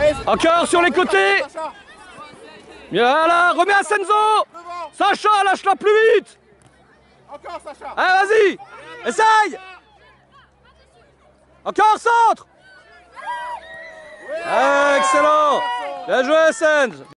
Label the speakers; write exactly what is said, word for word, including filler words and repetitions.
Speaker 1: Encore sur les côtés. Voilà, remets à Senzo. Sacha, lâche-la plus vite.
Speaker 2: Encore Sacha.
Speaker 1: Allez, vas-y. Essaye. Encore centre. Excellent. Bien joué, Senz.